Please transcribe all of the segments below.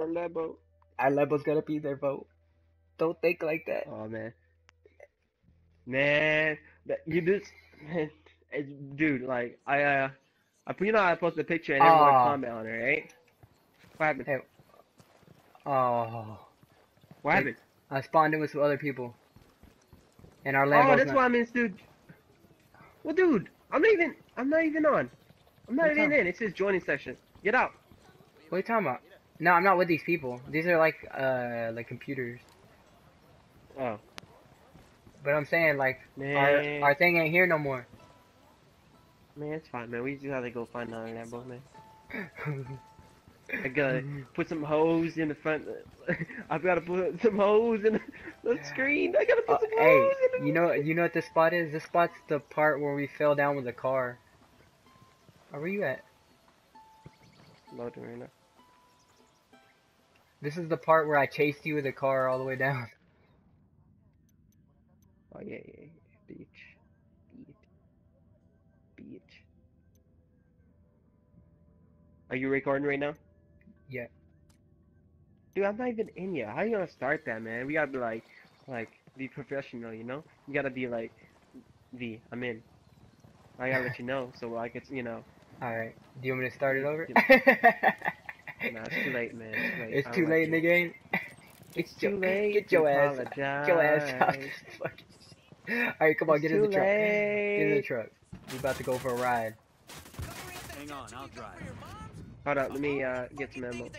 Our Lambo. Our Lambo's gonna be there, bro. Don't think like that. Oh man. Man, you just man, dude, like I posted a picture and everyone Oh, comment on it, right? What happened? hey, oh. What happened? I spawned in with some other people, and our Oh, Lambo's that's not. why I'm in, dude. Well, dude, I'm not even on. I'm What are not you even talking? in. It says joining session. Get out. What are you talking about? No, I'm not with these people. These are like computers. Oh, But I'm saying like man. our thing ain't here no more. Man, it's fine, man. We just gotta go find another Lambo, man. I gotta put some hose in the front. I've gotta put some hose in the screen. I gotta put some Hey, hose in you know what this spot is? This spot's the part where we fell down with the car. Oh, where you at? Loading right now. This is the part where I chased you with the car all the way down. Oh yeah, yeah, yeah. Beach. Are you recording right now? Yeah. Dude, I'm not even in yet. How you gonna start that, man? We gotta be like, be professional, you know? You gotta be like, I'm in. I gotta let you know, so I could, All right. Do you want me to start it over? Nah, it's too late, man. It's too late. It's I too don't like late in the it. game. It's too late Get to your ass out. apologize. This fucking shit. All right, come on, It's get in too the truck. Get in the late. truck. We about to go for a ride. Hang on, I'll drive. Hold up, let me get some ammo.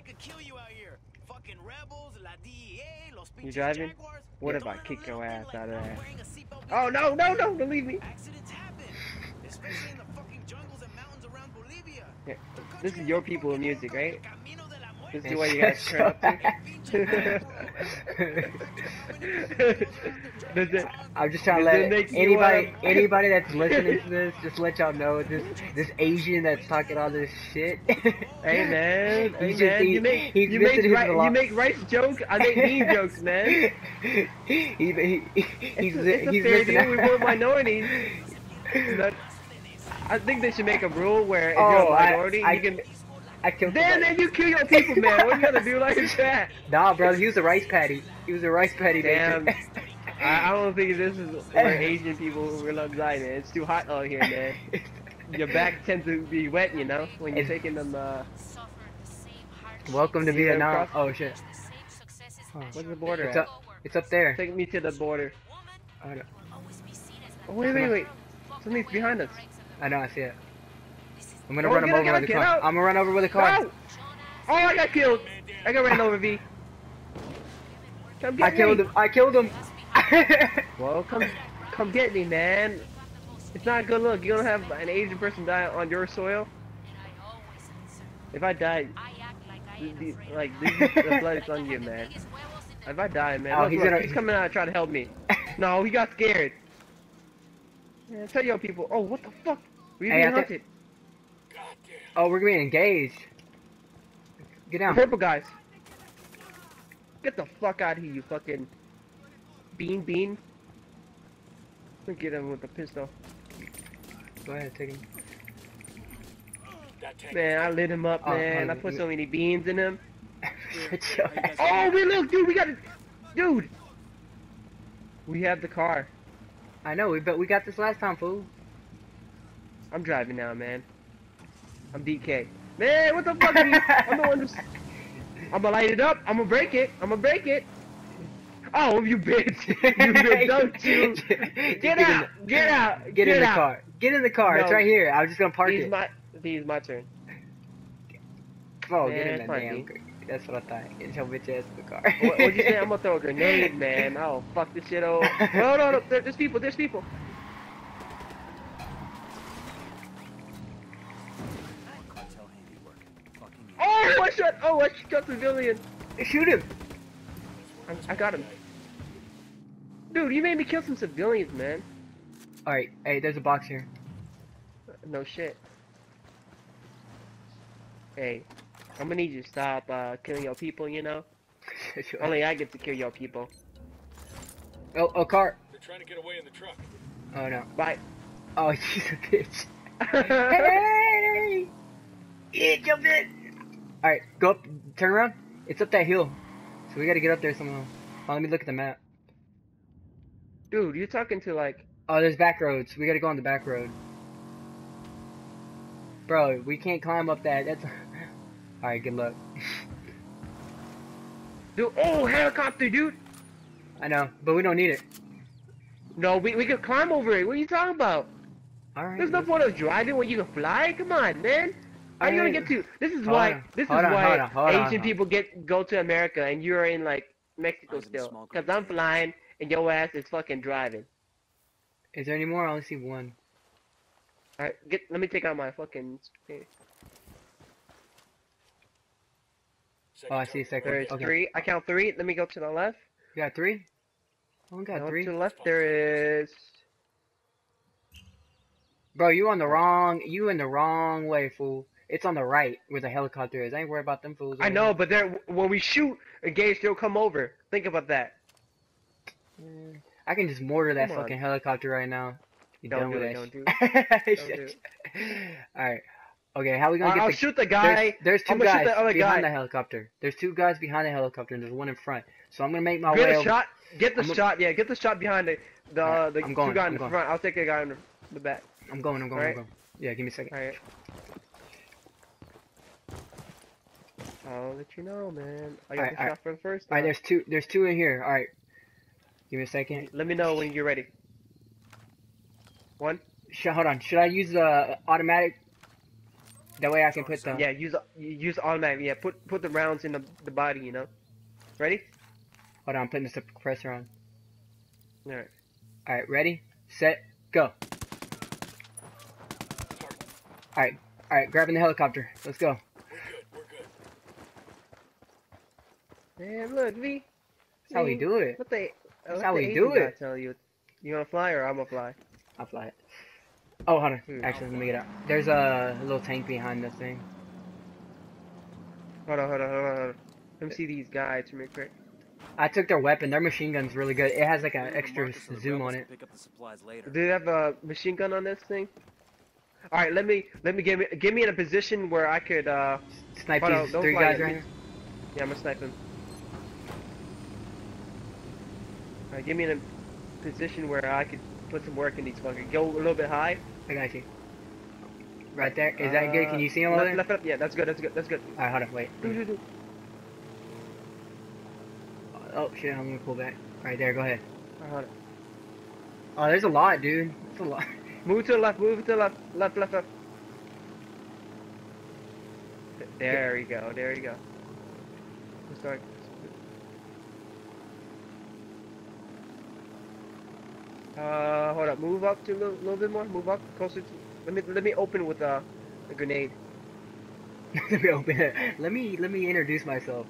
You driving? What if I kick your ass out of that? Oh no, no, no! Don't leave me. Accidents happen, especially in the fucking jungles and mountains around Bolivia. Yeah. This is your people music, right? This is what you Shut guys turn up to. Does it? I'm just trying to Does it let make you anybody that's listening to this, just let y'all know this Asian that's talking all this shit. Hey man, He's hey just man, he's you missing his you make rice jokes, I make mean jokes, man. He's It's a he's fair missing deal. out. We were minorities. But I think they should make a rule where if you're Oh, a minority, you can. I killed Then somebody. you kill your people, man. What you gonna do like that? Nah, bro, he was a rice patty. He was a rice patty Damn. maker. I don't think this is where Asian people reside, man. It's too hot out here, man. Your back tends to be wet, you know, when you're taking them. Welcome to You ever Vietnam. cross- Oh shit. Where's the border It's at? up. It's up there. Take me to the border. I know. Oh, wait. Something's behind us. I know. I see it. I'm gonna Oh, run him get out, over with a get car. out. I'm gonna run over with a car. No! Oh, I got killed. I got ran over, V. Come get I killed me. him. I killed him. Well, come get me, man. It's not a good look. You're gonna have an Asian person die on your soil. If I die, the blood is on you, man. If I die, man, Oh, look, he's coming out to try to help me. No, he got scared. Man, tell your people. Oh, what the fuck? We're Hey, being hunted. Oh, we're being engaged. Get The down. purple guys. Get the fuck out of here, you fucking bean. Look at him with the pistol. Go ahead, take him. Man, I lit him up, Oh, man. I oh, put so many beans in him. Shut your ass. Oh, look, dude, we got it. Dude. We have the car. I know. We got this last time, fool. I'm driving now, man. I'm DK. Man, what the fuck are you? I'm the one who's... I'm gonna light it up. I'm gonna break it. Oh, you bitch. You bitch, don't you? Get out. Get in the car. Get in the car. It's No. right here. I'm just gonna park it. These my turn. Oh, Man, get in that fine, damn B. car. That's what I thought. Get your bitch ass in the car. What'd you say? I'm gonna throw a grenade, man. Oh, fuck this shit over. No. There's people. Oh, I shot civilian. Shoot him. I got him. Dude, you made me kill some civilians, man. Alright, hey, there's a box here. No shit. Hey, I'm gonna need you to stop killing your people, you know? Only I get to kill your people. Oh, car. They're trying to get away in the truck. Oh no. Bye. Oh, he's a bitch. Hey! Yeah, jump in. Alright, go up, turn around. It's up that hill. So we gotta get up there somehow. Oh, let me look at the map. Dude, you're talking to like... Oh, there's back roads. We gotta go on the back road. Bro, we can't climb up that. That's... Alright, good luck. Dude, oh, helicopter, dude! I know, but we don't need it. No, we could climb over it. What are you talking about? Alright. There's no point of driving when you can fly. Come on, man. How are you gonna get to? This is why. This is why Asian people go to America and you're in like Mexico still. Cause I'm flying and your ass is fucking driving. Is there any more? I only see one. All right, let me take out my fucking. Oh, I see a second. There's Okay. 3. I count 3. Let me go to the left. You got 3? Oh, we got No, 3. to the left there is. Bro, you in the wrong way, fool. It's on the right where the helicopter is. I ain't worried about them fools. I know, but when we shoot, engage, they'll come over. Think about that. I can just mortar that Come on. fucking helicopter right now. You Don't done do with it, that don't do shit. Don't do it. Alright. Okay, how we gonna get I'll shoot the guy. There's 2 I'm gonna shoot guys the other behind guy. the helicopter. There's 2 guys behind the helicopter and there's one in front. So I'm gonna make my Get way a over. shot. Get the shot. Yeah, get the shot behind the Alright, the I'm going, 2 guys I'm in the going. front. I'll take the guy in the back. I'm going. Alright. Yeah, give me a second. Alright. I'll let you know, man. I got the shot for the first time. Alright, there's two in here. Alright. Give me a second. Let me know when you're ready. 1. Hold on. Should I use the automatic? That way I can put the... Yeah, use automatic. Yeah, put the rounds in the body, you know. Ready? Hold on, I'm putting the suppressor on. Alright. Alright, ready, set, go. Alright, grabbing the helicopter. Let's go. Man, look, V. That's how we do it. That's how we do it. Tell you, you wanna fly or I'm gonna fly? I'll fly it. Oh, hold on. Actually, let me get out. There's a little tank behind this thing. Hold on. Let me see these guys real quick. I took their weapon. Their machine gun's really good. It has like an extra zoom on it. Do they have a machine gun on this thing? All right, let me give me in a position where I could Snipe hold on, these don't 3 fly guys yet. right here. Yeah, I'm gonna snipe him. All right, give me in a position where I could put some work in these fuckers. Go a little bit high. I got you. Right there. Is that good? Can you see him over there? Left up. Yeah, that's good. Alright, hold on. Wait. Oh shit! I'm gonna pull back. Right there. Go ahead. Hold on. Oh, there's a lot, dude. That's a lot. Move to the left. Left. There you go. Let's start. Hold up. Move up to a little bit more. Move up closer to. Let me open with a grenade. Let me open it. Let me introduce myself.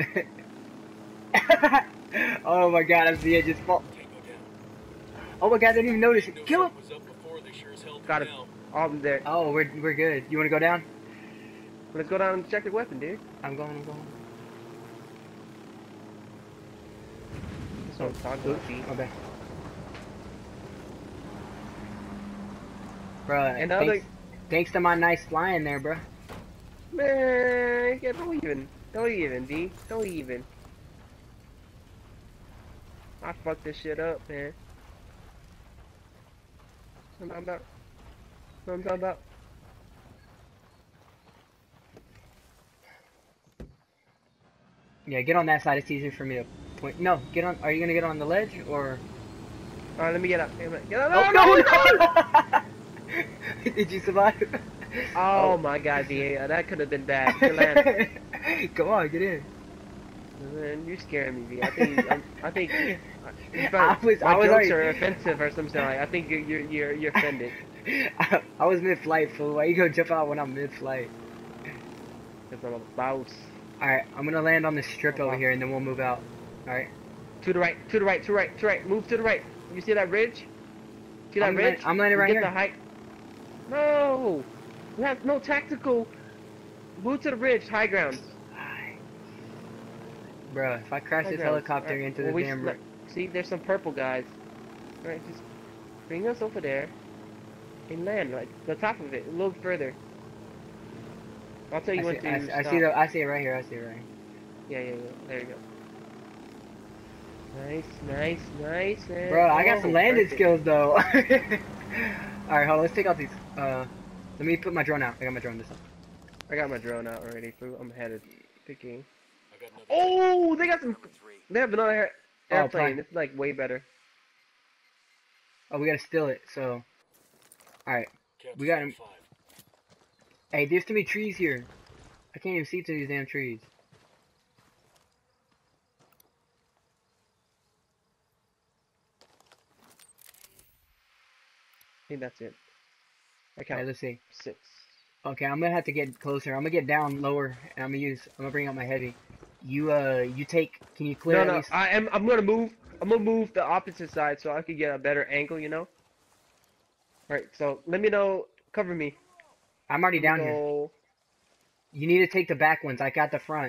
Oh my god! I see it just fall. Oh my god! I didn't even notice it. Kill him. Got him. All of them there. Oh, we're good. You wanna go down? Let's go down and check the weapon, dude. I'm going. That's what I'm talking about, B. Okay. Bruh, And thanks to my nice flying there, bruh. Man, yeah, don't even, D. Don't even. I fucked this shit up, man. What I'm talking about. Yeah, get on that side. It's easier for me to point. No, get on. Are you gonna get on the ledge or? Alright, let me get up. Get up. Oh, no! Did you survive? Oh my god, D. That could have been bad. Good land. Come on, get in. Man, you're scaring me, V. I think you I was jokes already... are offensive or something. Like, I think you're offended. I was mid-flight, fool. Why you gonna jump out when I'm mid-flight? Cause I'm a boss. Alright, I'm gonna land on this strip over here and then we'll move out. Alright. To the right. Move to the right. You see that ridge? See that ridge? I'm landing right Get here. the height. No! We have no tactical. Move to the ridge, high ground. Bruh, if I crash this helicopter into the damn... See, there's some purple guys. Alright, just bring us over there and land, like, the top of it, a little further. I'll tell you when to stop. I see it right here, Yeah, yeah, yeah. There you go. Nice, nice, nice, man. Bro, I got some landing perfect. skills though. Alright, hold on, let's take out these let me put my drone out. I got my drone this time. I got my drone out already, fool. I'm headed. Picking. I got another Oh, they got some. number 3. They have another Oh, airplane. fine. It's like way better. Oh, we gotta steal it, so alright. We got him. 5. Hey, there's too many trees here. I can't even see through these damn trees. I think that's it. I count Alright, let's see. 6. Okay, I'm gonna have to get closer. I'm gonna get down lower, and I'm gonna bring out my heavy. You take. Can you clear No, at no. least? I'm gonna move. I'm gonna move the opposite side so I can get a better angle. You know. All right. So let me know. Cover me. I'm already Let me down here. go. You need to take the back ones. I got the front.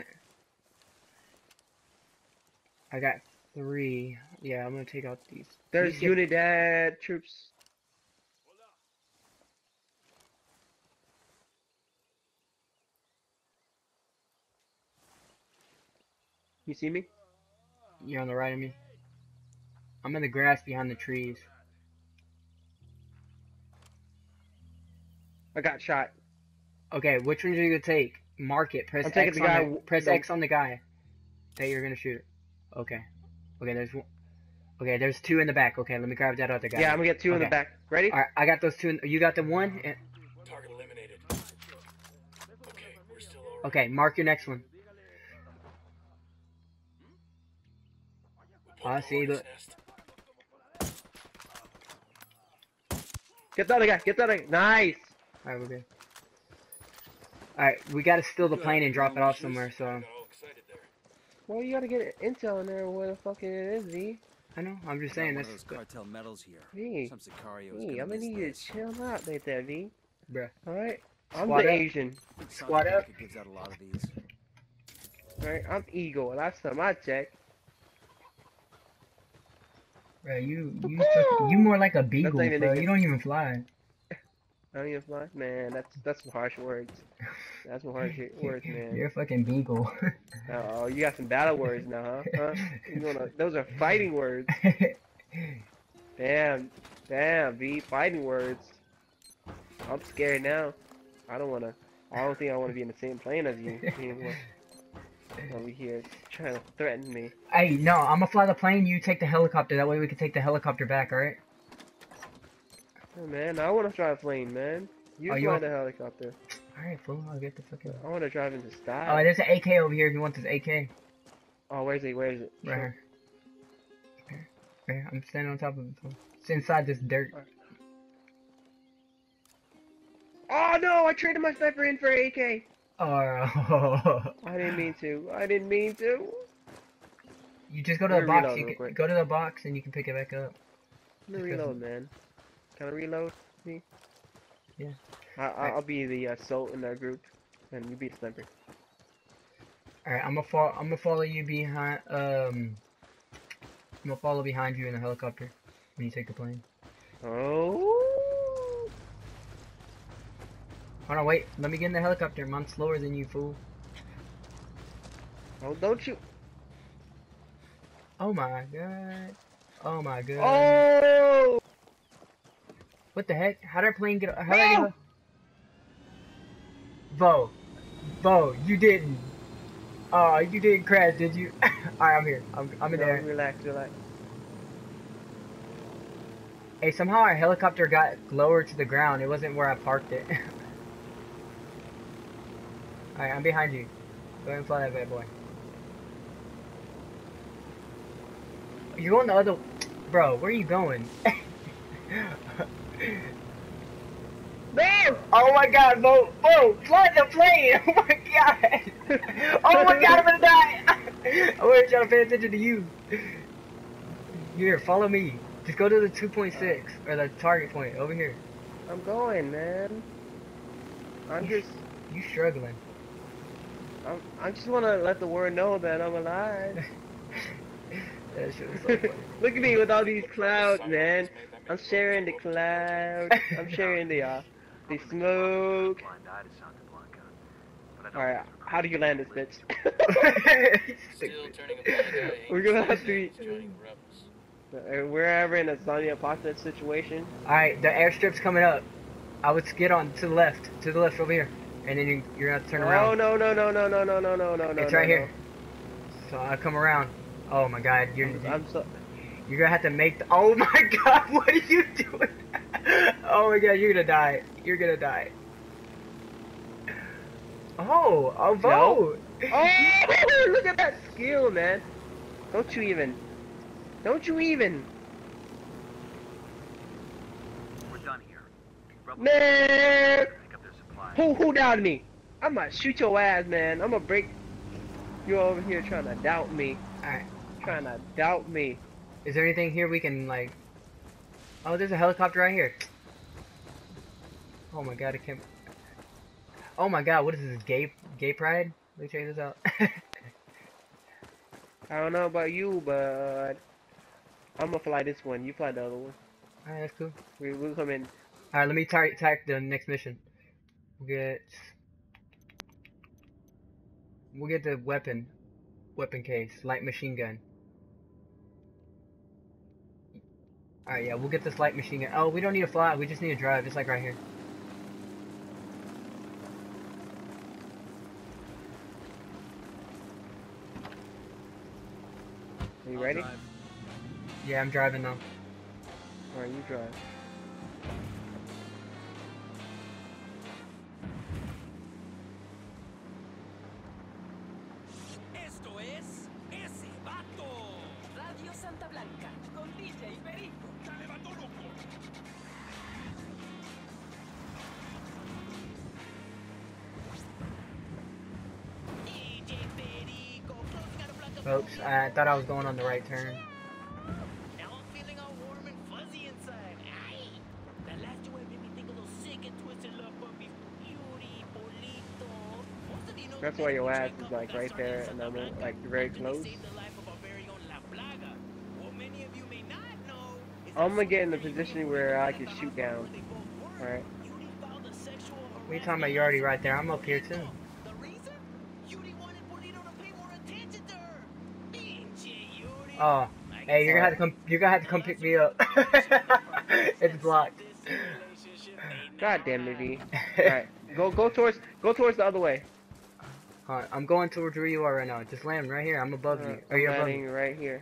I got 3. Yeah, I'm gonna take out these. There's These get- Unidad troops. You see me? You're on the right of me. I'm in the grass behind the trees. I got shot. Okay, which ones are you gonna take? Mark it. Press I'm taking X the on guy. the press X on the guy that you're gonna shoot. Okay. Okay, there's one. Okay, there's 2 in the back. Okay, let me grab that other guy. Yeah, I'm gonna get 2 in the Okay. back. Ready? Alright, I got those 2. You got the 1? Target eliminated. Okay, we're still alright. Okay, mark your next one. I see. Look. Get the other guy. Get the other guy. Nice. Alright, we're good. Alright, we gotta steal the plane and drop it off somewhere, so. Got all excited there. Well, you gotta get intel in there where the fuck it is, V. I know, I'm just Got saying one this. of those cartel medals here. V. Some Sicario is V, gonna I'm gonna miss need you to this. chill out right there, V. Bruh. Alright? I'm Squad the up. Asian. Squad up. It gives out a lot of these. Alright? I'm Eagle. Last time I checked. Bro, you more like a beagle, not even bro. English. You don't even fly. I don't even fly? Man, that's some harsh words. That's some harsh words, man. You're a fucking beagle. Oh, you got some battle words now, huh? Those are fighting words. Damn, V, fighting words. I'm scared now. I don't think I wanna be in the same plane as you anymore. Over here, trying to threaten me. Hey, no, I'm gonna fly the plane. You take the helicopter. That way we can take the helicopter back. All right? Oh, man, I wanna try a plane, man. You Oh, fly you want- the helicopter. All right, fool. I'll get the fucking. I wanna drive into Oh, style. there's an AK over here. If you want this AK, Oh, where is it? Where is it? right here. Right here. I'm standing on top of it. Fool. It's inside this dirt. Oh no! I traded my sniper in for AK. Oh. I didn't mean to. I didn't mean to. You just go to Let the me box. reload You real can quick. go to the box and you can pick it back up. Let me reload, man. Can I reload? Me? Yeah. I'll be the assault in that group, and you be the sniper. All right, I'm gonna follow you behind. I'm gonna follow behind you in the helicopter when you take the plane. Oh. Hold on, wait. Let me get in the helicopter. I'm slower than you, fool. Oh, don't you? Oh my god. Oh my god. Oh! What the heck? How did our plane get? How did I No! get? Bo, you didn't. Oh, you didn't crash, did you? Alright, I'm here. I'm in No, there. relax, relax. Hey, somehow our helicopter got lower to the ground. It wasn't where I parked it. Alright, I'm behind you. Go ahead and fly that bad boy. You're going the other... Bro, where are you going? No! Oh my god, Bo, fly the plane! Oh my god! Oh my god, I'm gonna die! I wasn't trying to pay attention to you. Here, follow me. Just go to the 2.6, or the target point, over here. I'm going, man. I'm just... You struggling. I just want to let the world know that I'm alive. That shit was so funny. Look at me with all these clouds, man. I'm sharing the clouds. I'm sharing the smoke. Alright, How do you land this bitch? Still turning a blind eye. We're gonna have to. He's joining the rebels. We're ever in a zombie apocalypse situation. Alright, the airstrip's coming up. I would skid on to the left over here. And then you're gonna have to turn around. Oh no no no no no no no no no no. It's right here. So I come around. Oh my god, you're gonna have to make the, oh my god, what are you doing? Oh my god, you're gonna die. You're gonna die. Oh, a vote! No. Oh, look at that skill, man. Don't you even. Don't you even. We're done here. Man! Pick up their supplies. Who doubted me? I'm gonna shoot your ass, man. I'm gonna break you over here trying to doubt me. Alright. Trying to doubt me. Is there anything here we can, like... Oh, there's a helicopter right here. Oh my god, I can't... Oh my god, what is this, gay pride? Let me check this out. I don't know about you, but I'm gonna fly this one. You fly the other one. Alright, that's cool. We'll come in. Alright, let me attack the next mission. We'll get the weapon case, light machine gun. Alright, yeah, we'll get this light machine gun. Oh, we don't need to fly, we just need to drive, just like right here. Are you ready? Yeah, I'm driving now. Alright, you drive. Esto es ese vato. Radio Santa Blanca, con DJ Perico. Dale, vato loco. DJ Perico, closing out a block of Oops, I thought I was going on the right turn. Now I'm feeling all warm and fuzzy inside. Ay, that last duet made me think of those sick and twisted love puppies. Yuri, Polito. Most of you know That's why your ass is like right there and I'm like very close. saved the life of our very own La Plaga. What many of you may not know is I'm gonna get in the position where I can shoot down. Alright. Yuri filed a sexual What are you talking about? You're already right there. I'm up here too. The reason? Yuri wanted Polito to pay more attention to her. Pinche Yuri. Oh, hey, you're gonna have to come pick me up. It's blocked. God damn it, V. Alright. Go towards the other way. Alright, I'm going towards where you are right now. Just land right here. I'm above you. Or you're above me. Landing right here.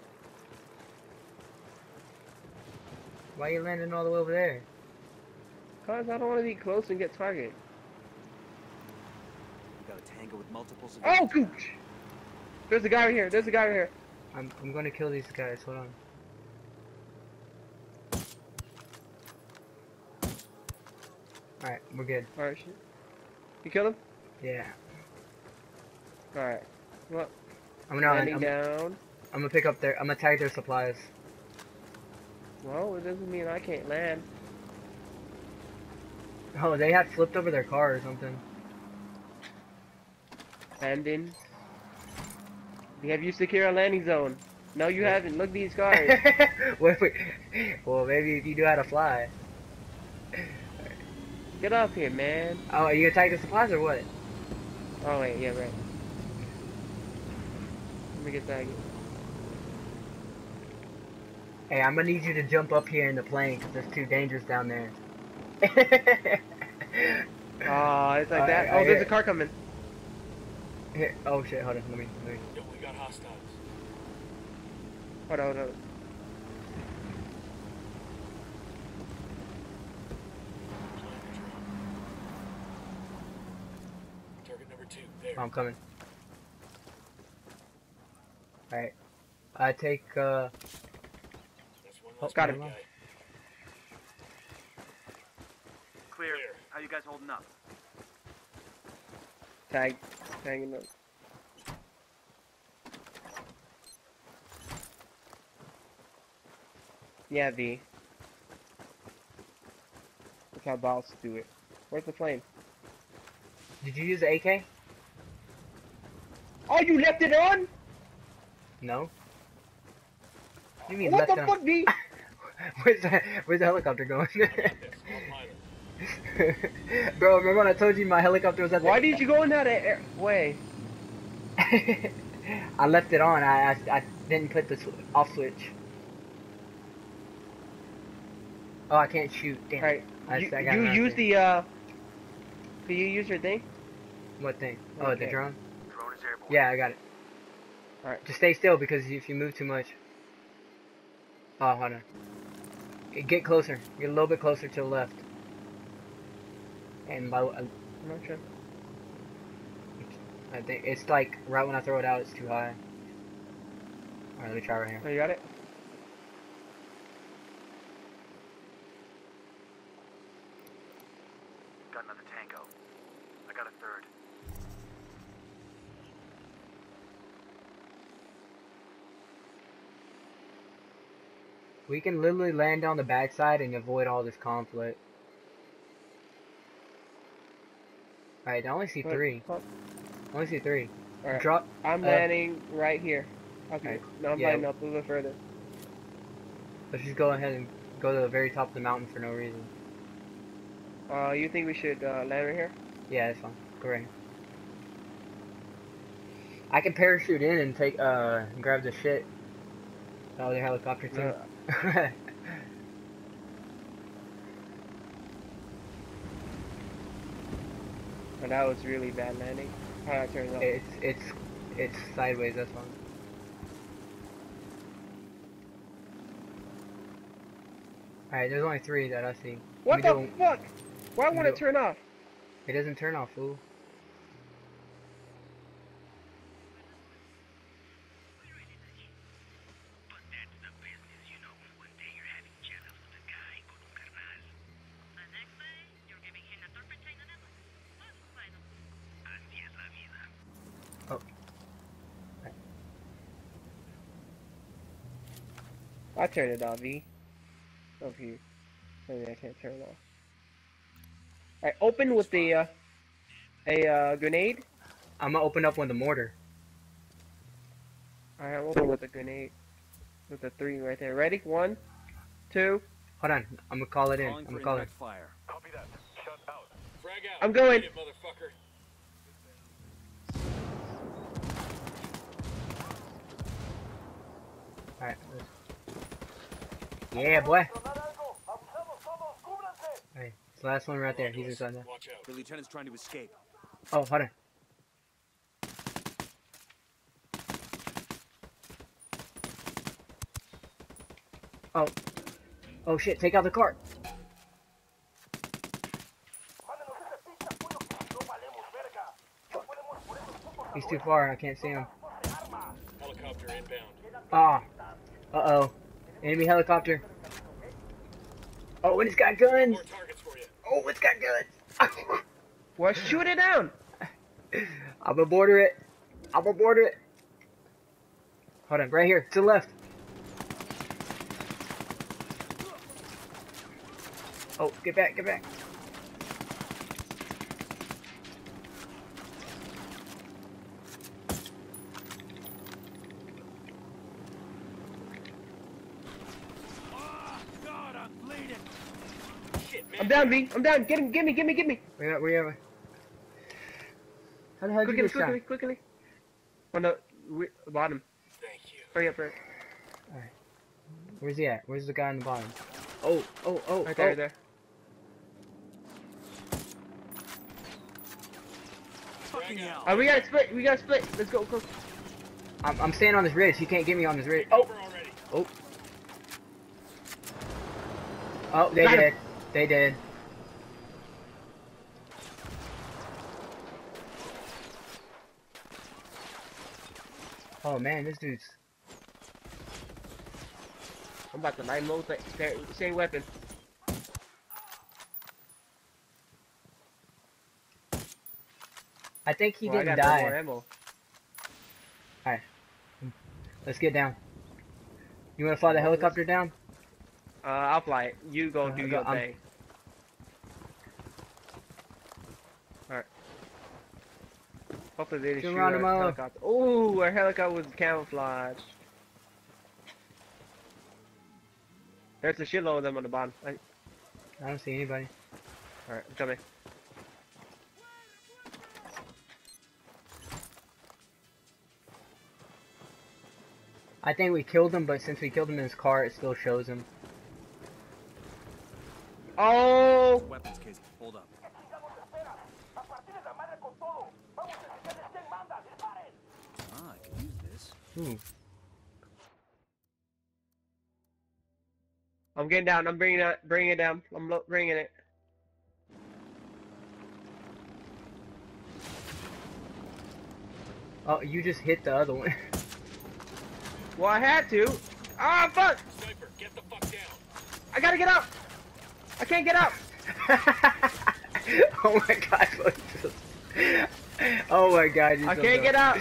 Why are you landing all the way over there? Cause I don't want to be close and get targeted. You got a tango with multiple Oh, gooch! There's a guy right here. There's a guy right here. I'm gonna kill these guys. Hold on. Alright, we're good. Alright, shit. You kill him? Yeah. Alright. Well, I'm landing down. gonna pick up their. I'm gonna tag their supplies. Well, it doesn't mean I can't land. Oh, they had flipped over their car or something. Landing. Have you secured a landing zone? No, you haven't. Look at these cars. Wait. Well, maybe if you knew how to fly. Get up here, man. Oh, are you gonna tag the supplies or what? Oh, wait. Yeah, right. Let me get that. Hey, I'm gonna need you to jump up here in the plane because it's too dangerous down there. Oh, it's like that. Oh, there's a car coming. Here. Oh shit, hold on, let me. Yo, we got hostiles. Hold on. Target number 2, there. Oh, I'm coming. Alright. I take, That's one less got bad him. guy. Clear. How you guys holding up? Tagging up. Yeah, V. That's how boss do it. Where's the flame? Did you use the AK? Oh, you left it on? No. What do you mean What left the on? fuck, V? Where's the helicopter going? Yes, online. Bro, remember when I told you my helicopter was at the... Why did you go in that way? I left it on. I didn't put the off switch. Oh, I can't shoot. Damn. Alright, I you got you another use thing. the can you use your thing? What thing? Oh, the Okay. drone? Drone is airborne. Yeah, I got it. Alright. Just stay still because if you move too much... Oh, hold on. Get closer. Get a little bit closer to the left. And by... I'm not sure. I think it's like right when I throw it out, it's too high. Alright, let me try right here. Oh, you got it? Got another tango. I got a third. We can literally land on the backside and avoid all this conflict. Alright, I only see three. I only see three. Alright. Drop. I'm landing right here. Okay. Alright, Now I'm yeah. lining up a little further. Let's just go ahead and go to the very top of the mountain for no reason. You think we should land right here? Yeah, that's fine. Go right here. I can parachute in and take grab the shit. Oh, the helicopter too. Oh, that was really bad landing. How did I turn it off? it's sideways. That's fine. Alright, there's only three that I see. What We the do- fuck? Why we won't it do- turn off? It doesn't turn off, fool. Oh. I turned it off, V. Over here. Maybe I can't turn it off. Alright, open with the a grenade. I'm gonna open up with the mortar. Alright, I'm open with a grenade. With the 3 right there. Ready? 1, 2. Hold on, I'm gonna call it in. Calling I'm for gonna call it. indirect fire. Copy that. Shut out. Frag out. I'm going. Get it, motherfucker. Alright. Yeah, boy. Alright, it's the last one right there. He's inside there. Watch out. The lieutenant's trying to escape. Oh, hold on. Oh. Oh shit, take out the cart. He's too far, I can't see him. Helicopter inbound. Ah. Uh-oh. Enemy helicopter. Oh, and it's got guns. More targets for you. Oh, it's got guns. Well, shoot it down! I'm gonna border it. I'm gonna border it. Hold on, right here, to the left. Oh, get back, get back. God, I'm bleeding. Shit, man. I'm down, V. I'm down. Get him, get me, get me, get me. Where are we? How the hell did you Quickly, get shot? quickly, quickly. On the bottom. Thank you. Hurry up, hurry. Alright. Where's he at? Where's the guy on the bottom? Oh, oh, oh, Right there, oh. right there. Fucking hell. We gotta split, we gotta split. Let's go, go. I'm staying on this ridge. He can't get me on this ridge. Oh, Over already. oh. Oh, they Got him. did. They did. Oh man, this dude's... I'm about to line load the same weapon. I think he Well, I didn't got no more die. ammo. Alright. Let's get down. You wanna fly the helicopter down? I'll fly it. You go do your I'm- thing. Alright. Hopefully they didn't shoot our Geronimo. helicopter. Ooh, our helicopter was camouflaged. There's a shitload of them on the bottom. I don't see anybody. Alright, I'm coming. I think we killed him, but since we killed him in his car, it still shows him. Oh! Weapons case. Hold up. Ah, I can use this. Ooh. I'm getting down. I'm bringing it down. I'm bringing it. Oh, you just hit the other one. Well, I had to. Ah, fuck! Sniper, get the fuck down. I gotta get out. I can't get out. Oh my god. Oh my god. I can't get out.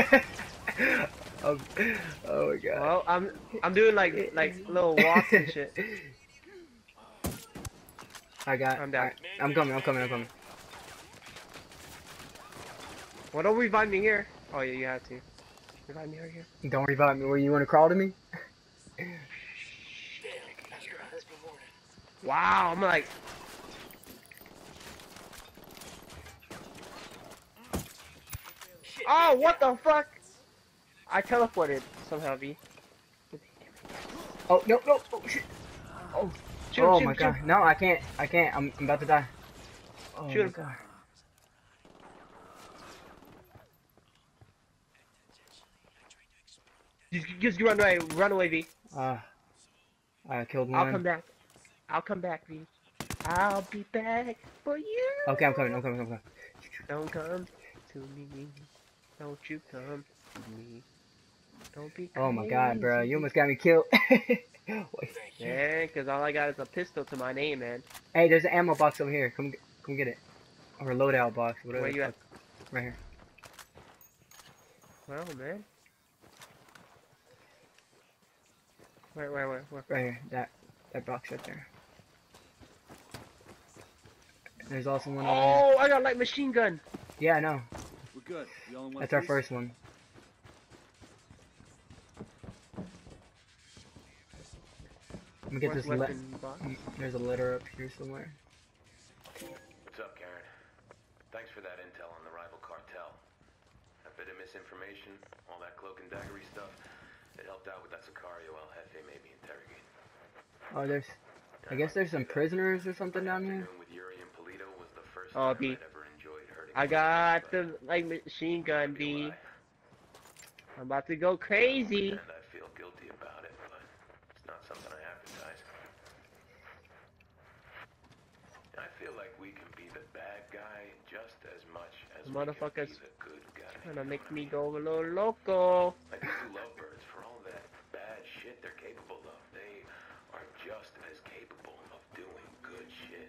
Oh my god. Well, I'm doing like little walks and shit. I'm down. alright, I'm coming. Well, don't revive me here. Oh yeah, you have to. Revive me right here. Don't revive me. Where you want to crawl to me? Damn, that's gonna hurt me more. Wow, I'm like. Shit, Oh, what the fuck? I teleported somehow, V. Oh no. Oh shit. Oh. Shoot, Oh shoot, my shoot. god. No, I can't. I'm about to die. Oh Shoot my him. god. Just run away, V. I killed one. I'll come back, V. I'll be back for you. Okay, I'm coming. Don't come to me. Don't you come to me. Don't be crazy. Oh my god, bro. You almost got me killed. Wait. Yeah, because all I got is a pistol to my name, man. Hey, there's an ammo box over here. Come get it. Or a loadout box, whatever. Where you at? Right here. Well, man. Where? Right here. That box right there. There's also one over here. Oh, I got light machine gun. Yeah, I know. We're good. You all in one That's our piece? first one. Let me get Where's this weapon box? There's a letter up here somewhere. What's up, Karen? Thanks for that intel on the rival cartel. A bit of misinformation, all that cloak and daggery stuff. It helped out with that Sicario El Jefe made me interrogate. Oh, I guess there's some prisoners or something down here. With Yuri and Polito was the first Oh, time B. I'd ever enjoyed hurting I someone, got but the light machine gun, be B. why. I'm about to go crazy. And I feel guilty about it, but it's not something I advertise. I feel like we can be the bad guy just as much as we can be Motherfuckers the good guy. trying to make me go a little loco. Like these two lovebirds, for all that bad shit they're capable of, they are just as capable of doing good shit.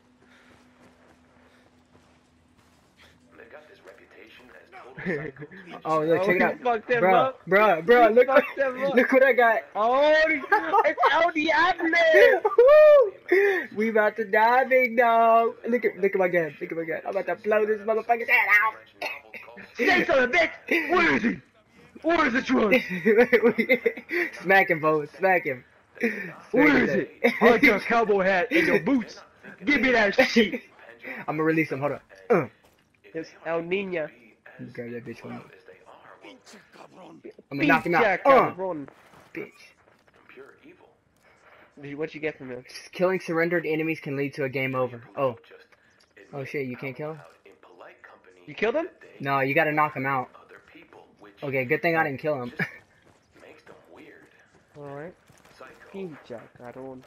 And they got this reputation as total psychos. Oh, look, check it he out. fucked them Bruh, up. bruh, He look fucked them up. look what I got. Oh, it's El Diablo. Woo! We about to die, big dog. Look at my gun. I'm about to blow this motherfucker's head out. Say something, bitch. Where is he? Where is the truck? Smack him, Bo. Smack him. Where is it? I like your cowboy hat and your boots. Give me that shit. I'm gonna release him. Hold on. It's El Nina. Grab that bitch one. Pinche cabrón. I'm gonna knock him out. Pinche cabrón. Bitch. Pure evil. What'd you get from him? Killing surrendered enemies can lead to a game over. Oh. Oh shit, you can't kill him? You killed him? No, you gotta knock him out. Okay, good thing I didn't kill him. Makes them weird. Alright. Pinche cabrón.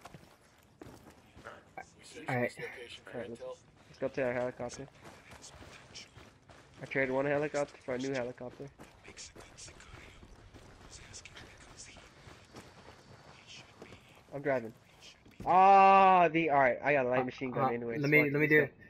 Alright. Alright, let's go to our helicopter. I traded one helicopter for a new helicopter. I'm driving. Ah, alright. I got a light machine gun anyway. Let me do it.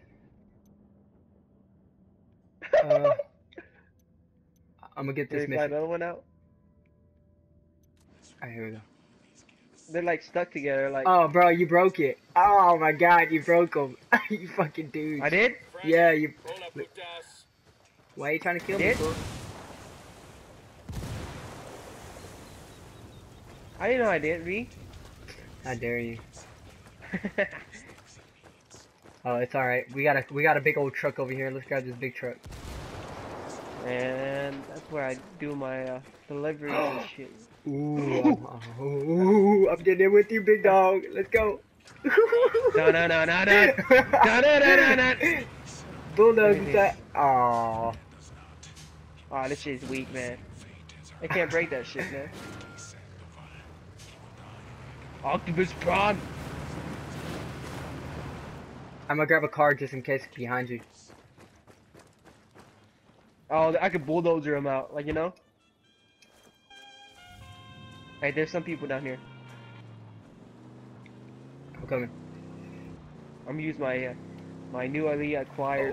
I'm gonna get this Did you find mission. another one out? Alright, here we go. They're like stuck together. Like Oh, bro, you broke it. Oh my god, you broke them. You fucking dude. I did. Yeah, you. Roll up, putas. Why are you trying to kill me? Did? Fool? I didn't know I did. V. How dare you? Oh, it's alright. We got a big old truck over here. Let's grab this big truck. And that's where I do my deliveries and shit. Ooh, I'm getting in with you, big dog. Let's go. No, no, no, no, no. No, no, no, no, no. Bulldogs inside. Aww. Aw, this shit's weak, man. I can't break that shit, man. Octopus prawn. I'm gonna grab a car just in case behind you. Oh, I could bulldozer him out, like, you know? Hey, there's some people down here. I'm coming. I'm gonna use my my newly acquired.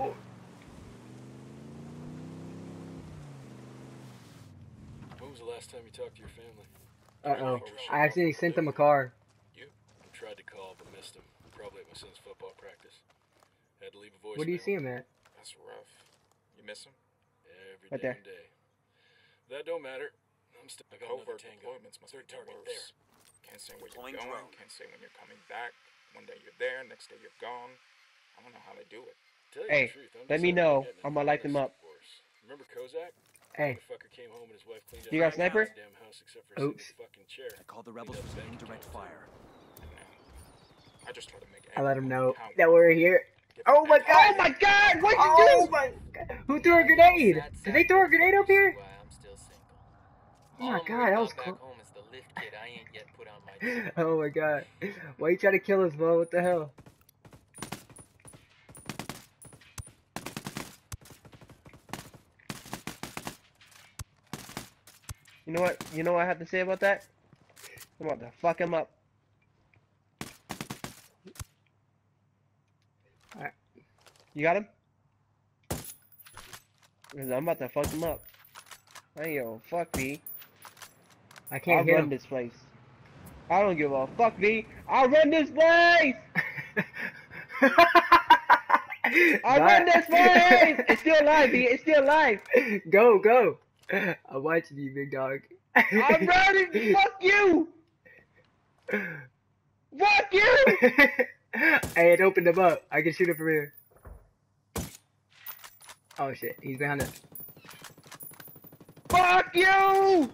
When was the last time you talked to your family? Uh-oh. I accidentally sent them a car. You? I tried to call, but missed him. Probably at my son's football practice. Had to leave a voicemail. Where do you see him at? That's rough. You miss him? Every Right damn there. day. That don't matter. I'm still got another tango. Deployments must be target worse. there. Can't say where Deploying you're going. drone. Can't say when you're coming back. One day you're there, next day you're gone. I don't know how they do it. Tell you Hey, the truth, I'm let just me happy know. getting I'm gonna light them up. course. Remember Kozak? Hey. Motherfucker came home and his wife cleaned up You got a the sniper? damn house except for a Oops. single fucking chair. I called the rebels for some indirect fire. I just try to make I let him know count. that we're here. Oh my god! Oh my god! What'd you Oh do? my god! Who threw a grenade? Did they throw a grenade up here? I'm still single. Oh my god, that was back close. home is the lift kit I ain't yet put on my Oh my god. Why you trying to kill us, bro? What the hell? You know what? You know what I have to say about that? I'm about to fuck him up. Alright. You got him? Because I'm about to fuck him up. Hey yo, fuck V. I I'll can't hit run him. this place. I don't give a fuck V. I'll run this place! I'll run this place! It's still alive, V. It's still alive. Go, go. I'm watching you, big dog. I'm running. Fuck you. Fuck you. Hey, it opened him up. I can shoot him from here. Oh shit, he's behind us. Fuck you.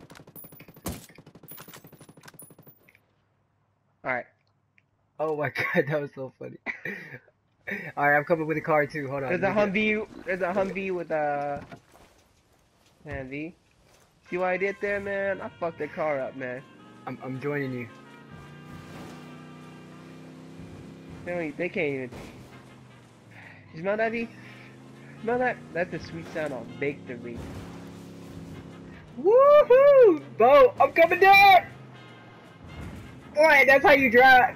Alright. Oh my god, that was so funny. Alright, I'm coming with a car too. Hold on. There's a Humvee. There's a Humvee with a. Man, V. See what I did there, man? I fucked the car up, man. I'm joining you. They can't even. You smell that, V? Smell that? That's the sweet sound of victory. Woohoo! Bo, I'm coming down! Boy, that's how you drive.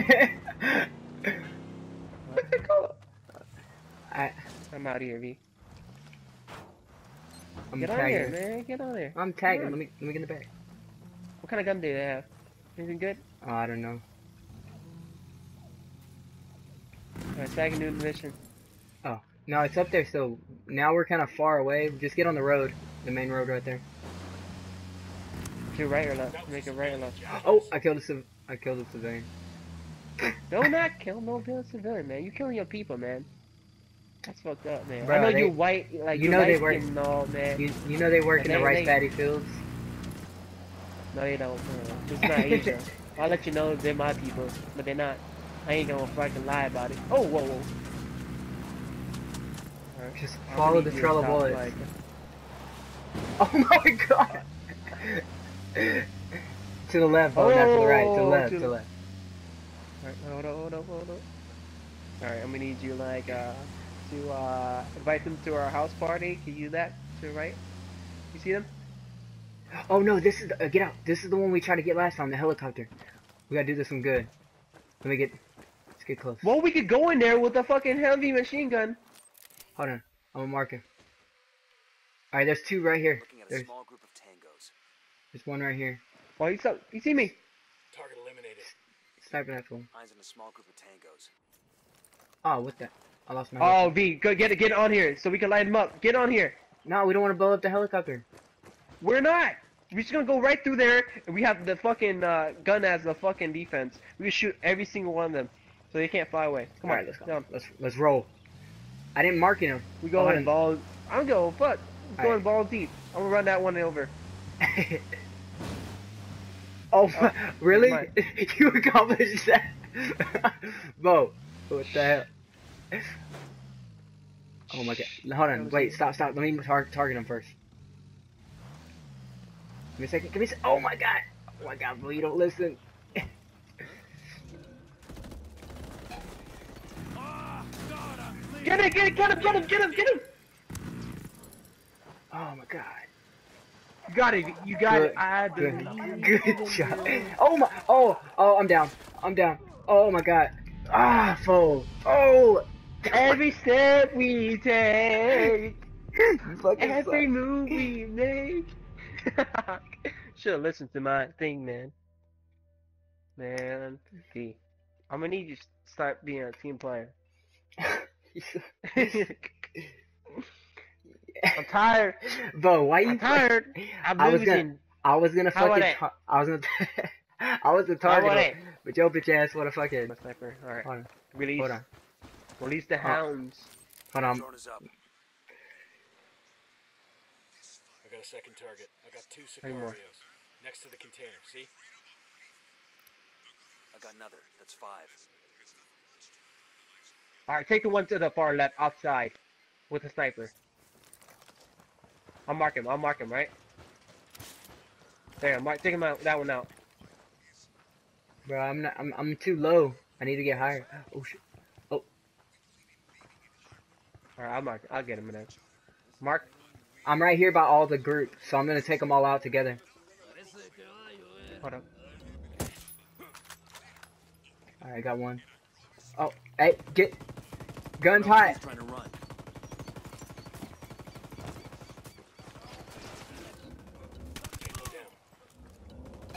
I'm out of here, V. I'm Get on here, tagging. man. Get on there. I'm tagging. Come on. Let me get in the back. What kind of gun do they have? Anything good? Oh, I don't know. Alright, second new mission. Oh, no, it's up there still. Now we're kind of far away. Just get on the road. The main road right there. To right or left? Make it right or left. Oh, I killed a civilian. Do not kill no civilian, man. You killing your people, man. That's fucked up, man. Bro, I know they- you white, like you you know they light work- skin and all, man. You know they work in the They- rice they- paddy fields. No, they don't. It's not Asia. I'll let you know they're my people, but they're not. I ain't gonna fucking lie about it. Oh, whoa, whoa. Alright. Just I'm follow gonna the need you trail to of stop, bullets. like- Oh my god! To the left, oh, not to the right. To the Oh, left, to to the the- left. Alright, hold on. Alright, I'm gonna need you like to invite them to our house party. Can you do that? To the right? You see them? Oh no, this is the, get out. This is the one we tried to get last time, the helicopter. We gotta do this one good. Let's get close. Well, we could go in there with a fucking heavy machine gun. Hold on, I'm gonna mark him. Alright, there's two right here. Looking at a There's small group of tangos. one right here. Oh, you see me? Target eliminated. Sniping that fool. Eyes on a small group of tangos. Oh, what the? I lost my Oh, helicopter. V, go get on here so we can light them up. Get on here. No, we don't want to blow up the helicopter. We're not. We're just gonna go right through there, and we have the fucking gun as the fucking defense. We can shoot every single one of them. so they can't fly away. Come on, Alright, let's go. jump. Let's roll. I didn't mark him. We go in balls. I'm going, fuck. Going Alright. balls deep. I'm gonna run that one over. Oh, Oh, really? never You accomplished that? Bo, what the hell? Oh my god. Hold on, wait, stop. Let me target him first. Give me a second. Oh my god. Oh my god, bro, you don't listen. Get him! Oh my god. You got it. Good, I good, believe. good job. Oh my, oh, I'm down. Oh my god. Ah, fool. Oh. Every step we take, You fucking every suck. move we make. Should've listened to my thing, man. Man, D. I'm gonna need you to start being a team player. I'm tired. Bro, why you? I'm tired. I'm losing. I was gonna How fucking. about I was gonna. I was gonna How target about him, but your bitch ass wanna fucking. My sniper. All right. Hold on. Release. Hold on. Release the hounds. Hold on. Drone is up. I got a second target. I got 2 Any more? Sicarios. Next to the container, see? I got another. That's 5. All right, take the one to the far left, outside, with a sniper. I'll mark him. Right there. Take him out. That one out. Bro, I'm too low. I need to get higher. Oh shit. Oh. All right, I'll mark. I'll get him in there. Mark. I'm right here by all the group, so I'm gonna take them all out together. Hold up. Alright, I got one. Oh, hey, get gun tight. Trying to run. Tango down.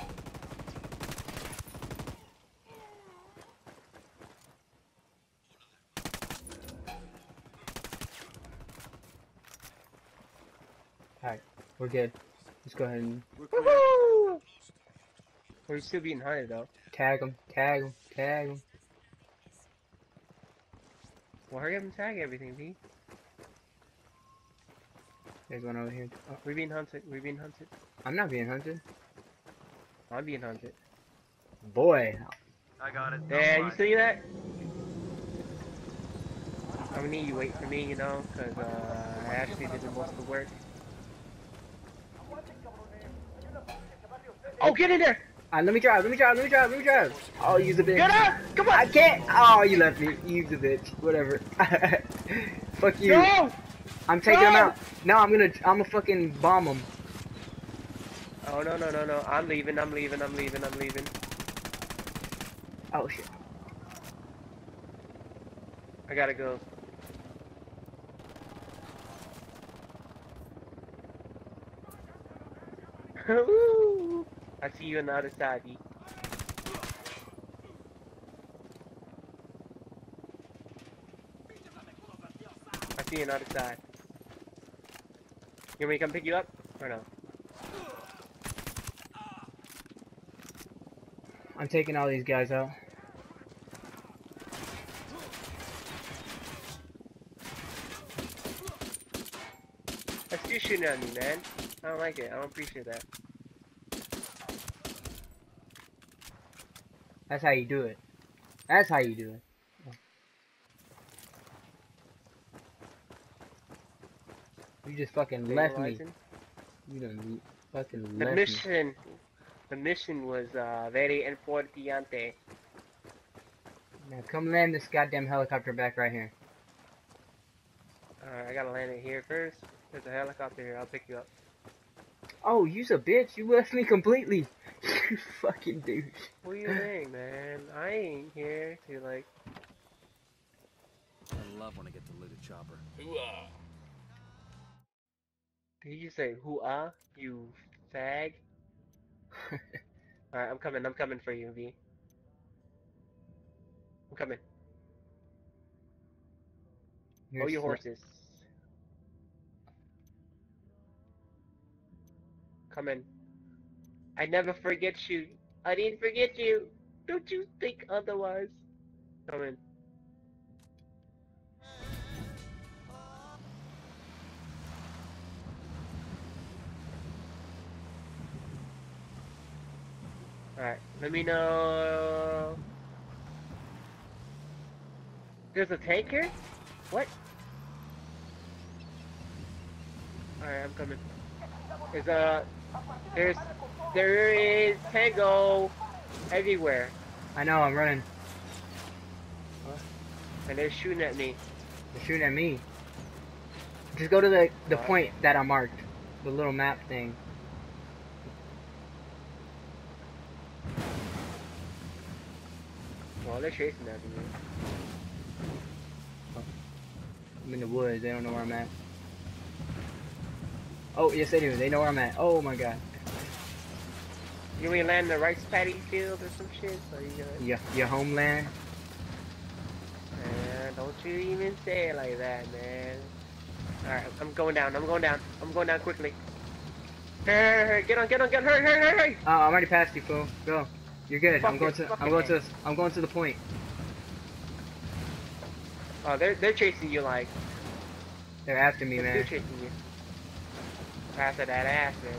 Alright, we're good. Let's go ahead and Woohoo! We're still being hunted though. tag them. Well, hurry up and tag everything, B. There's one over here. Oh, We're being hunted. I'm not being hunted. I'm being hunted. Boy. I got it. Yeah, you see that? I'm gonna need you wait for me, you know, because I actually did the most of the work. Oh, get in there! Let me drive. Oh, use a bitch. Get out! Come on! I can't. Oh, you left me. Use a bitch. Whatever. Fuck you. No! I'm taking No! him out. No, I'm gonna fucking bomb him. Oh, no. I'm leaving. Oh shit. I gotta go. Woo! I see you on the other side, B. I see you on the other side. You want me to come pick you up? Or no? I'm taking all these guys out. That's you shooting at me, man. I don't like it. I don't appreciate that. That's how you do it. That's how you do it. You just fucking left me. Stabilizing. You done fucking The left me. mission was very importante. Now come land this goddamn helicopter back right here. I gotta land it here first. There's a helicopter here. I'll pick you up. Oh, you's a bitch. You left me completely. You fucking douche. What do you think, man? I ain't here to like. I love when I get to loot a chopper. Hoo-ah! Did you say hoo-ah? You fag? Alright, I'm coming for you, V. I'm coming. You're Oh, your sl- horses. Coming. I never forget you. I didn't forget you. Don't you think otherwise? Come in. Alright, let me know. There's a tank here? What? Alright, I'm coming. There is tango everywhere. I know, I'm running. And they're shooting at me. They're shooting at me. Just go to the point that I marked. The little map thing. Well, they're chasing after me. I'm in the woods, they don't know where I'm at. Oh, yes they do, they know where I'm at. Oh my god. You gonna land in the rice paddy field or some shit? So you gonna... Yeah, your homeland. Man, don't you even say it like that, man. Alright, I'm going down, I'm going down. I'm going down quickly. Hurry, get on, hurry! I'm already past you, fool. Go. You're good. Fuck I'm going to the point. Oh, they're chasing you like... They're after me, They're man. chasing you. After that ass, man.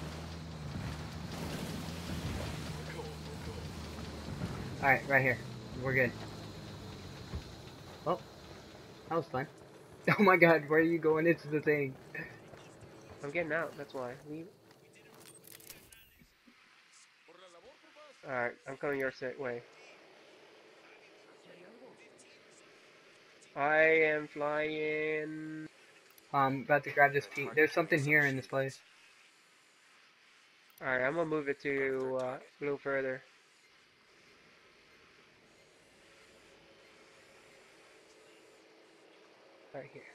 Alright, right here. We're good. Oh, that was fun. Oh my god, where are you going into the thing? I'm getting out, that's why. Leave. Alright, I'm coming your way. I am flying. I'm about to grab this piece. There's something here in this place. Alright, I'm gonna move it to a little further. Right here.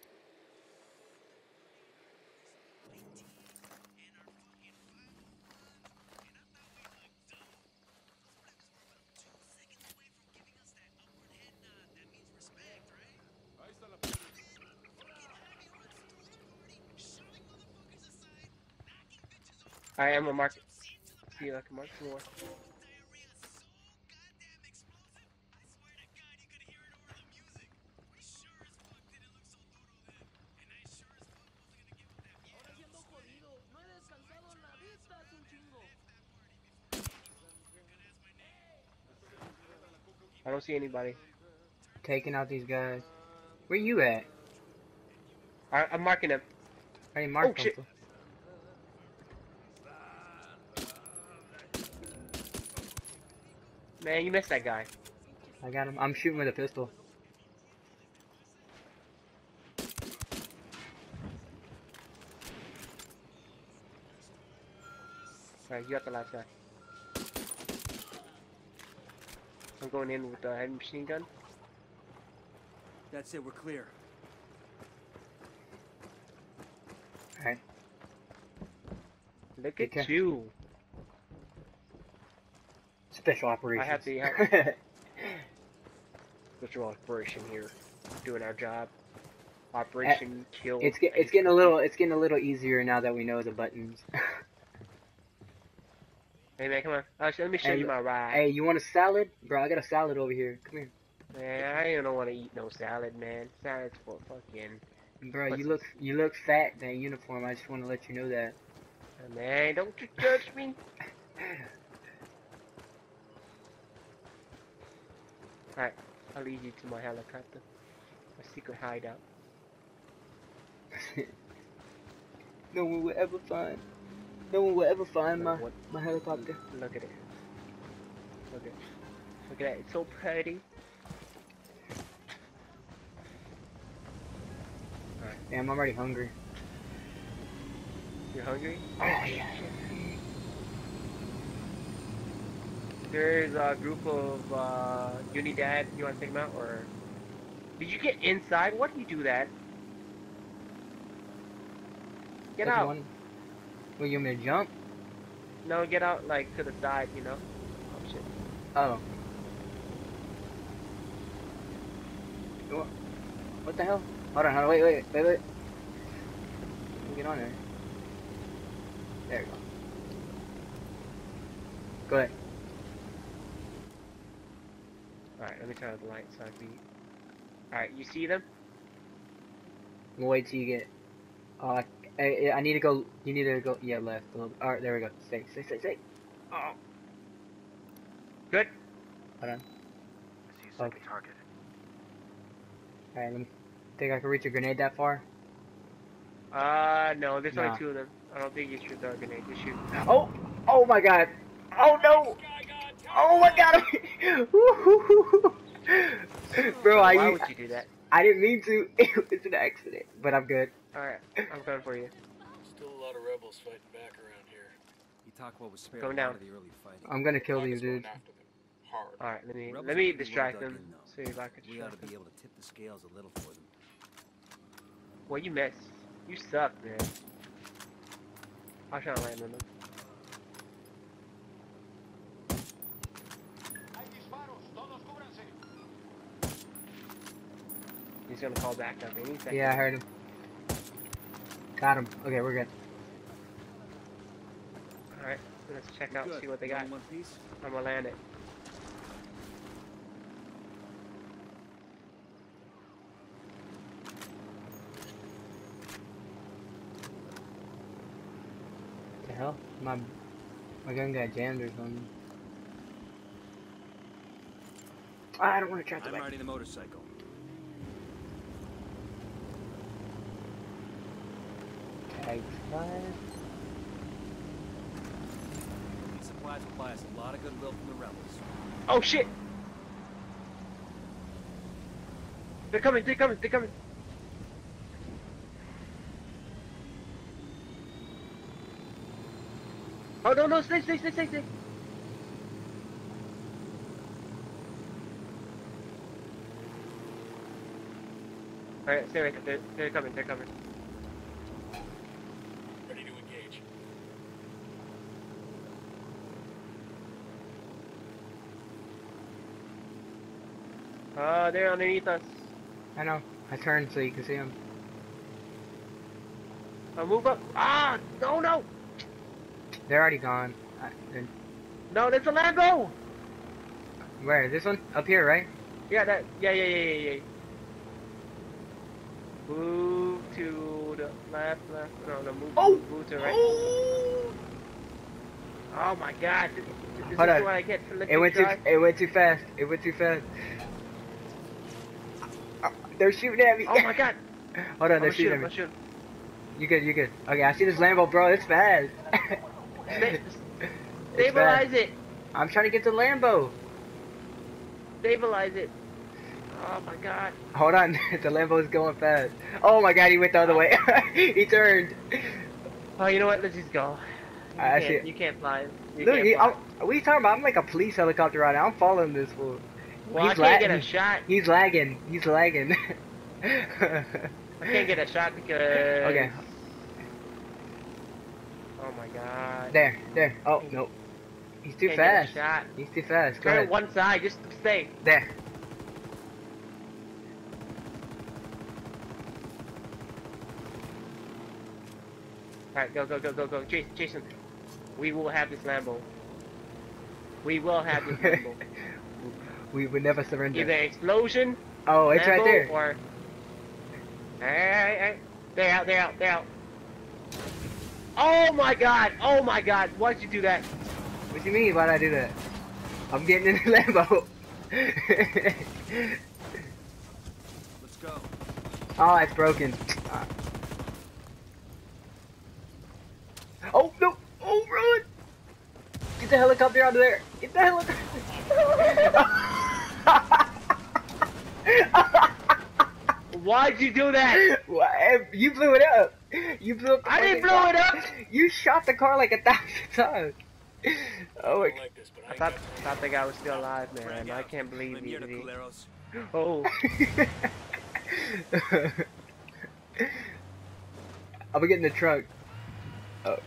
Alright, I'm gonna mark it. See if I can mark some more. I don't see anybody. Taking out these guys. Where you at? Alright, I'm marking them. I already marked Oh, shit. them. Man, you missed that guy. I got him. I'm shooting with a pistol. Alright, you got the last guy. I'm going in with the heavy machine gun. That's it, we're clear. Alright. Look Okay. at you. Special operations. I have the special operation here, doing our job. Operation kill. It's getting a little easier now that we know the buttons. Hey man, come on. Let me show you my ride. Hey, you want a salad? Bro, I got a salad over here. Come here. Man, I don't want to eat no salad, man. Salad's for fucking... Bro, you look fat in that uniform. I just want to let you know that. Man, don't you judge me. Alright, I'll lead you to my helicopter. My secret hideout. No one will ever find my helicopter. Look at it. Look at it. Look at that. It's so pretty. Alright. Damn, I'm already hungry. You're hungry? Oh yeah. There's a group of Unidad. You want to take them out, or did you get inside? Why do you do that? Get out. Well, you want me to jump? No, get out like to the side. You know. Oh shit. Oh. What the hell? Hold on, wait. Let me get on there. There we go. Go ahead. Alright, let me turn on the light so I can. Alright, you see them? We'll wait till you get. I need to go. You need to go. Yeah, left. A little bit. Alright, there we go. Stay. Oh. Good. Hold on. I see a second target. Alright, let me. Think I can reach a grenade that far? No, there's Nah. only 2 of them. I don't think you should throw a grenade. You shoot. Oh! Oh my god! Oh no! Oh my god! Bro, Why would you do that? I didn't mean to. It was an accident. But I'm good. Alright, I'm coming for you. Still a lot of rebels fighting back around here. Itaqua was spared Going a lot down. of the early fighting. I'm gonna kill these Tigers going dudes. after them hard. Alright, let Rebels me are pretty well distract dug them. in, though. See if I can We ought distract to be them. able to tip the scales a little for them. Well, you missed. You suck, man. I'll try to land on them. He's gonna call back up any second. Yeah, I heard him. Got him. Okay, we're good. Alright, let's check out, Good. see what they You got. in one piece? I'm gonna land it. What the hell? My gun got jammed or something. I don't want to try to I'm riding the motorcycle. Tag 5. These supplies will buy us a lot of goodwill from the rebels. Oh shit! They're coming, they're coming, they're coming! Oh no, no, stay! Alright, stay right there. They're coming, they're coming. Ready to engage. They're underneath us. I know. I turned so you can see them. Move up. Ah! No, no! They're already gone. No, there's a Lambo! Where? This one? Up here, right? Yeah, that. Yeah. Move to the left. No, move to the right. Oh my god. This is Hold on. what I get for It went too. drive. It went too fast. They're shooting at me. Oh my god. Hold on, they're I'm shooting at gonna me. shoot. You good. Okay, I see this Lambo, bro. It's fast. Stabilize it. I'm trying to get the Lambo. Stabilize it. Oh my god. Hold on, the Lambo's going fast. Oh my god, he went the other way. He turned. Oh, you know what? Let's just go. I see. You can't fly. You Look, can't fly. what are you talking about? I'm like a police helicopter right now. I'm following this fool. Well, I can't get a shot. He's lagging. I can't get a shot because. Okay. Oh my god. There. Oh, no. He's too Can't fast. get a shot. He's too fast. Go Turn ahead. one side, just stay. There. Alright, go. Jason, we will have this Lambo. We will have this Lambo. We would never surrender. Either explosion, Oh, it's Lambo, right there. or... Alright. They're out. Oh my god, why'd you do that? What do you mean? Why'd I do that? I'm getting in the Lambo. Let's go. Oh, it's broken. Oh, no. Oh, run. Get the helicopter out of there. Get the helicopter. Why'd you do that? What? You blew it up. You blew up the I didn't fucking blow it car. up. You shot the car like 1,000 times. Oh my I don't like this, but I I ain't thought, got time. thought the guy was still alive, man. Frag I out. can't believe Swim near the you. culeros. Oh, I'm gonna get in the truck. Oh.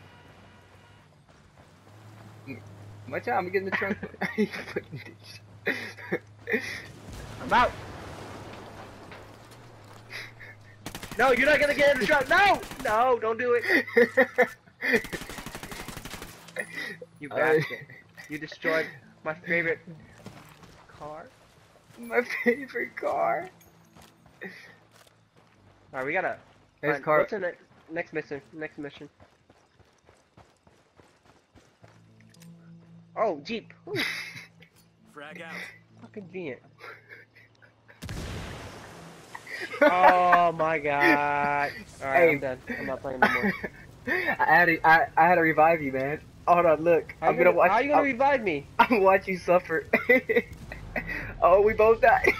Watch out, I'm gonna get in the trunk. You fucking bitch. I'm out. No, you're not gonna get in the truck. No, don't do it. You bastard. You destroyed my favorite car. My favorite car. Alright, we gotta. There's Alright, car. what's the next mission? Next mission. Oh, Jeep. Ooh, Frag out. how convenient. Oh my god. Alright, Hey. I'm done. I'm not playing no more. I had to revive you, man. Hold on, look. How you gonna revive me? I'm gonna watch you suffer. Oh, we both died.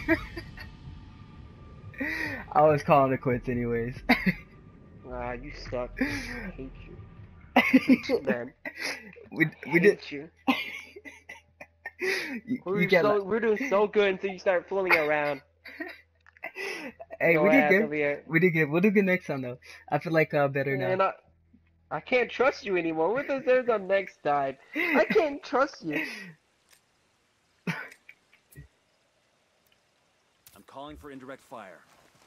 I was calling it quits anyways. Ah, you suck. I hate you. I hate you, man. we I did. hate you. We're doing so good until you start fooling around. Hey, Go we did ass good. over here. We did good. We'll do good next time though. I feel like better now. And I can't trust you anymore. What if there's a next time? I can't trust you. I'm calling for indirect fire.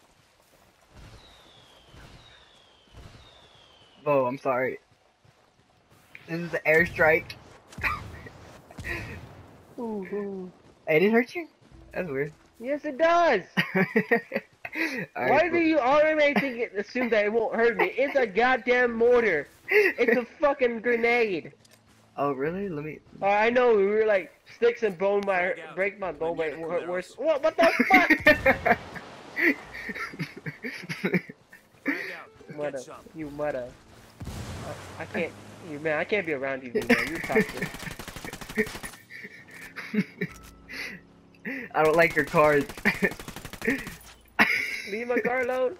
Oh, I'm sorry. This is the airstrike. Ooh. Hey, did it hurt you? That's weird. Yes, it does. Why do you automatically assume that it won't hurt me? It's a goddamn mortar. It's a fucking grenade. Oh, really? Let me. I know, we were like sticks and bone break my bone, but it hurt worse. What the fuck? Mudda, you mudda. I can't, man, I can't be around you, man. You're toxic. I don't like your cars. Leave my car alone.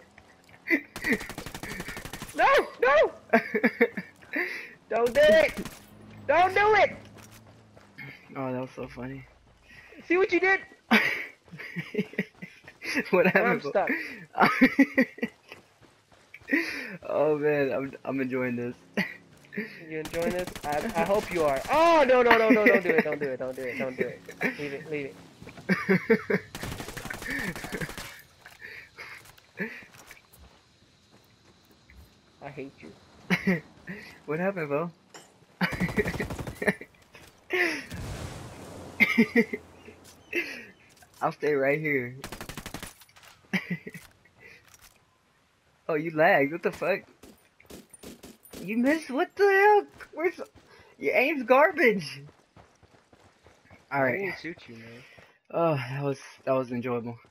No, no! Don't do it! Don't do it! Oh, that was so funny. See what you did? What happened? I'm stuck. Oh man, I'm enjoying this. You enjoying this? I hope you are. Oh no, don't do it, don't do it, don't do it, don't do it. Leave it. I hate you. What happened, Bo? I'll stay right here. Oh, you lagged. What the fuck? You missed? What the hell? Where's your aim's garbage? All right. I didn't shoot you, man. Oh, that was enjoyable.